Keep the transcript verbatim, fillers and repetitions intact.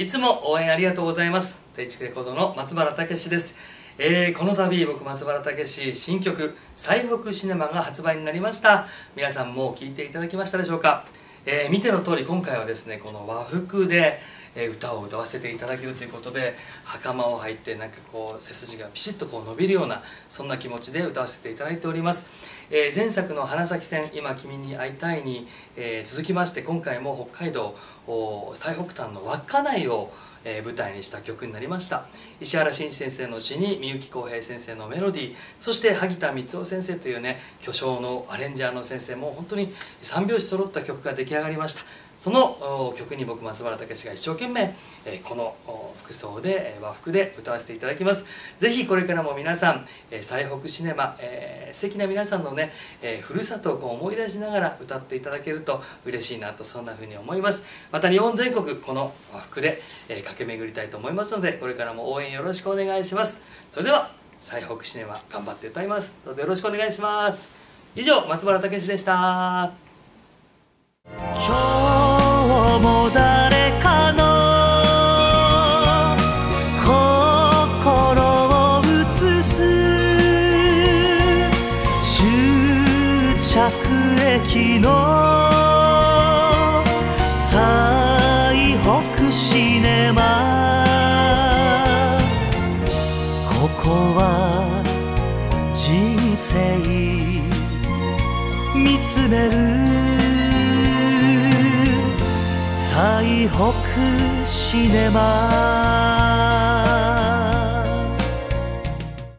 いつも応援ありがとうございます。定築レコードの松原武史です。えー、この度僕松原武史新曲「最北シネマ」が発売になりました。皆さんもう聴いていただきましたでしょうか。えー、見ての通り今回はですねこの和服で歌を歌わせていただけるということで、袴を履いてなんかこう背筋がピシッとこう伸びるようなそんな気持ちで歌わせていただいております。えー、前作の「花咲線今君に会いたいに」えー、続きまして今回も北海道最北端の稚内をえー、舞台にした曲になりました。石原慎一先生の詩に三幸康平先生のメロディー、そして萩田光雄先生というね巨匠のアレンジャーの先生も本当に三拍子揃った曲が出来上がりました。その曲に僕松原武史が一生懸命、えー、この服装で和服で歌わせていただきます。ぜひこれからも皆さん、えー、最北シネマ、えー、素敵な皆さんのね、えー、ふるさとをこう思い出しながら歌っていただけると嬉しいなとそんな風に思います。また日本全国この和服で、えー、駆け巡りたいと思いますのでこれからも応援よろしくお願いします。それでは最北シネマ頑張って歌います。どうぞよろしくお願いします。以上松原武史でした。 今日も誰かの心を映す終着駅の最北シネマ、ここは人生見つめる最北シネマ。